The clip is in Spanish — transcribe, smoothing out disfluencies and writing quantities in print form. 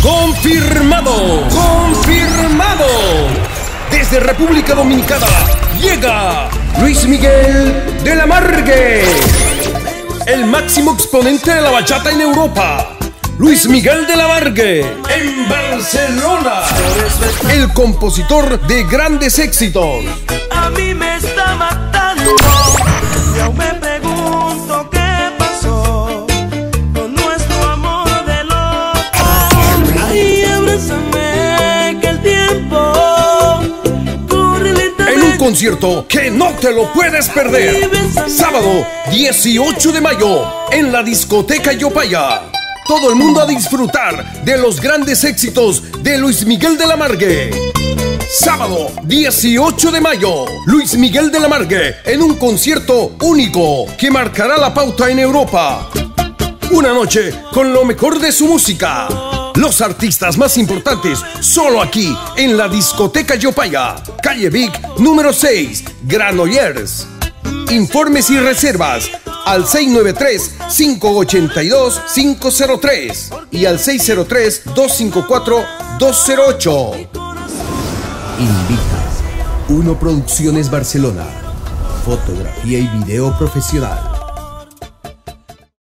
¡Confirmado! ¡Confirmado! Desde República Dominicana llega Luis Miguel de la Margue, el máximo exponente de la bachata en Europa. Luis Miguel de la Margue en Barcelona, el compositor de grandes éxitos. A mí me está matando y aún me pregunto qué pasó con nuestro amor de loca. Ay, abrázame que el tiempo corre lentamente. En un concierto que no te lo puedes perder. Sábado 18 de mayo en la discoteca Yopaya. Todo el mundo a disfrutar de los grandes éxitos de Luis Miguel de la Margue. Sábado 18 de mayo, Luis Miguel de la Margue en un concierto único que marcará la pauta en Europa. Una noche con lo mejor de su música. Los artistas más importantes solo aquí en la discoteca Yopaya, calle Vic número 6, Granollers. Informes y reservas al 693-582-503 y al 603-254-208. Invita Uno Producciones Barcelona. Fotografía y video profesional.